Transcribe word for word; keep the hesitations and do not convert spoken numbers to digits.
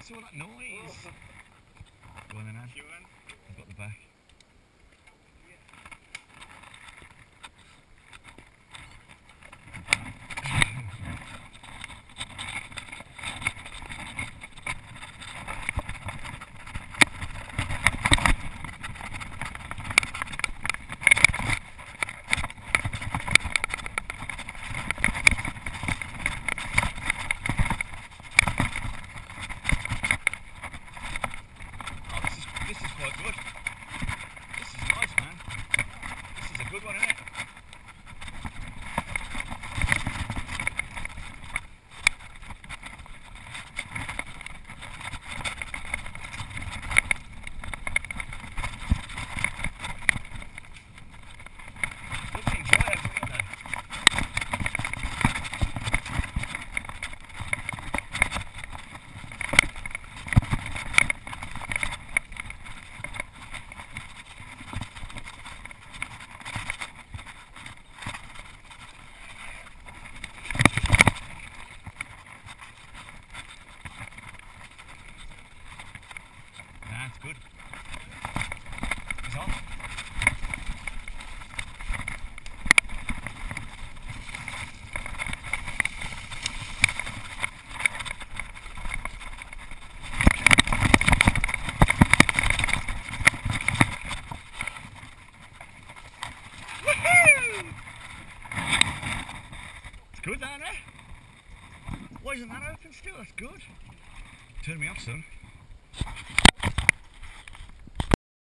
What's all that noise? Go on then, Anne. I've got the back. This is quite good. This is nice, man. This is a good one, isn't it? Good to enjoy it, isn't it? That's good. It's on. Woohoo! It's good down there. Why isn't that open still? That's good. Turn me off, son.